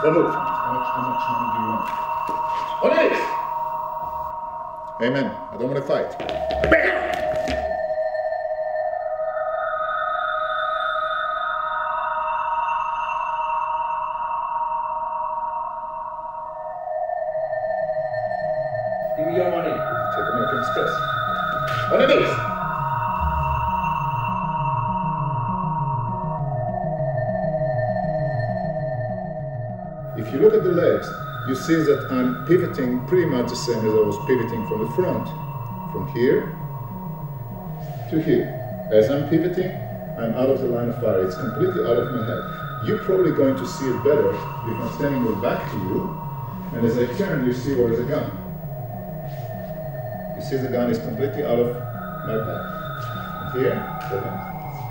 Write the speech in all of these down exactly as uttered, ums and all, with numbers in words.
Remove. How much, how much money do you want? On it! Hey man, I don't want to fight. Give me your money. Take American Express. On it! If you look at the legs, you see that I'm pivoting pretty much the same as I was pivoting from the front. From here to here. As I'm pivoting, I'm out of the line of fire. It's completely out of my head. You're probably going to see it better if I'm standing with back to you, and as I turn, you see where is the gun. You see the gun is completely out of my back. Here, the gun.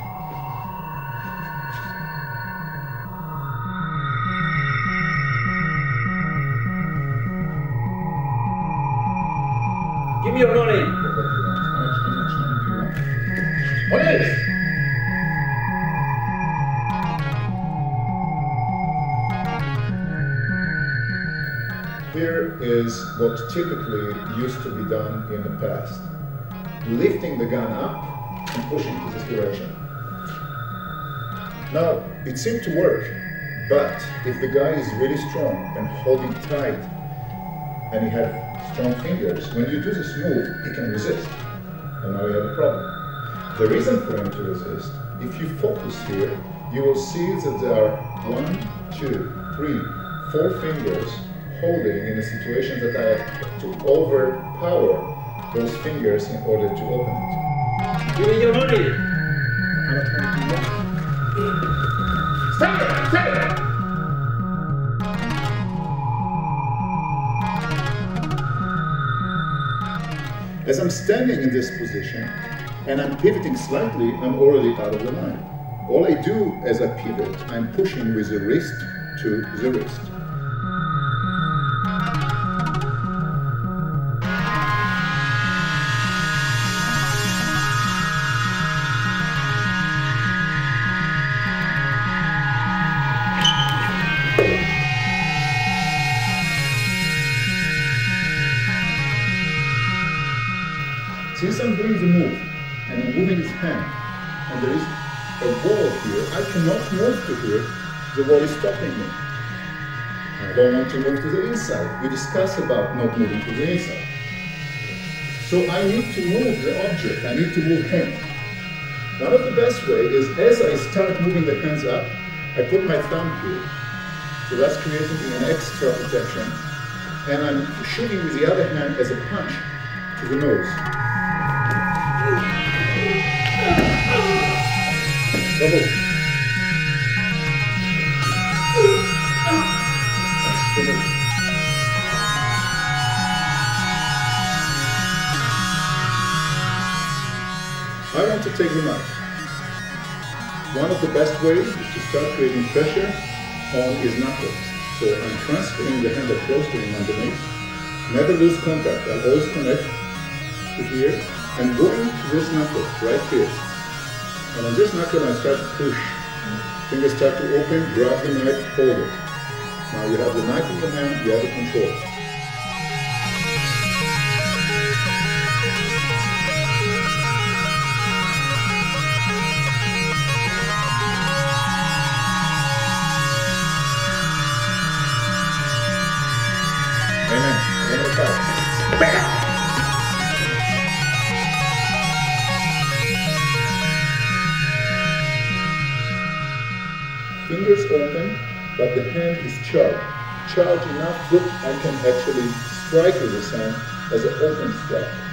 Give me your money! How much, how much money do you want? What is? Here is what typically used to be done in the past. Lifting the gun up and pushing to this direction. Now, it seemed to work, but if the guy is really strong and holding tight, and he has strong fingers, when you do this move, he can resist. And now you have a problem. The reason for him to resist, if you focus here, you will see that there are one, two, three, four fingers holding in a situation that I have to overpower those fingers in order to open it. Give me your money! How much money do you want? Stop it! Stop it! As I'm standing in this position and I'm pivoting slightly, I'm already out of the line. All I do as I pivot, I'm pushing with the wrist to the wrist. Since I'm doing the move, and I'm moving his hand, and there is a wall here, I cannot move to here, the wall is stopping me. I don't want to move to the inside. We discussed about not moving to the inside. So I need to move the object, I need to move him. One of the best way is, as I start moving the hands up, I put my thumb here. So that's creating an extra protection. And I'm shooting with the other hand as a punch to the nose. Double. Double. I want to take him out. One of the best ways is to start creating pressure on his knuckles. So I'm transferring the hand close to him underneath. Never lose contact. I'll always connect to here and going to this knuckle right here. And on this knuckle I start to push. Fingers start to open, grab the knife, hold it. Now you have the knife in your hand, you have the control. Amen. One more time. Bam! Fingers open, but the hand is charged. Charged enough that I can actually strike with this hand as an open strike.